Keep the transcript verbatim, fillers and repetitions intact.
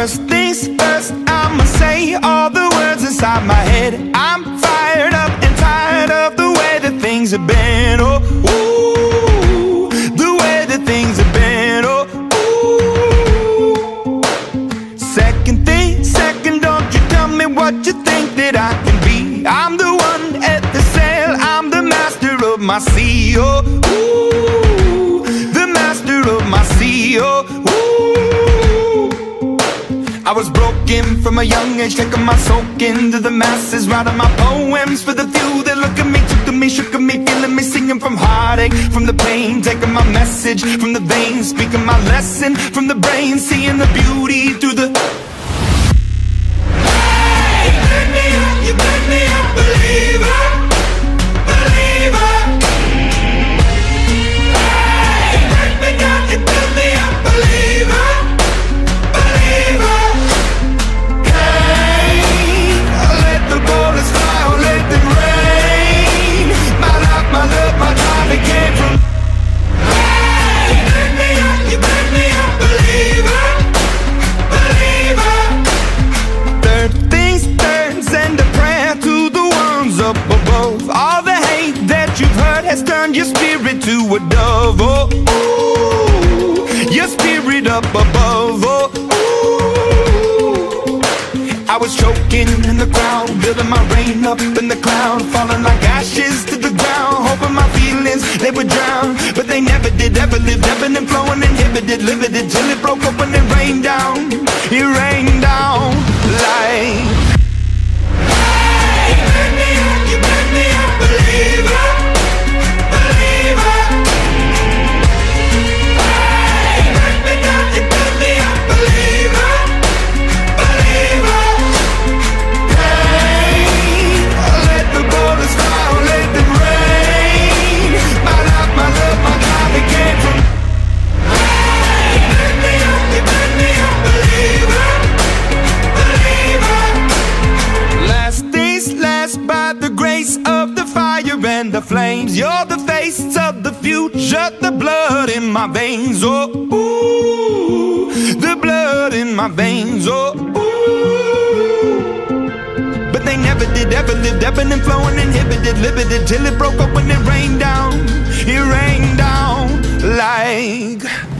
First things first, I'ma say all the words inside my head. I'm fired up and tired of the way that things have been. Oh, ooh, the way that things have been. Oh, ooh. Second thing, second, don't you tell me what you think that I can be. I'm the one at the sail, I'm the master of my sea. Oh, ooh, the master of my sea. Oh, ooh. I was broken from a young age, taking my soak into the masses, writing my poems for the few that look at me, took to me, shook at me, feeling me, singing from heartache, from the pain, taking my message from the veins, speaking my lesson from the brain, seeing the beauty through the... Hey, you pick me up, you pick me up, believer, believer. Hey, you break me down, you build me up, believer, believer. Turn your spirit to a dove, oh, ooh, your spirit up above, oh, ooh. I was choking in the crowd, building my rain up in the cloud, falling like ashes to the ground, hoping my feelings, they would drown, but they never did, ever lived, ebbing and flowing, inhibited, limited, till it broke up and it rained down, it rained down like... Hey, you pick me up, you pick me up, believer. And the flames, you're the face of the future, the blood in my veins, oh, ooh, the blood in my veins, oh, ooh. But they never did, ever lived, ebbing and flowing, inhibited, limited, till it broke up when it rained down, it rained down like...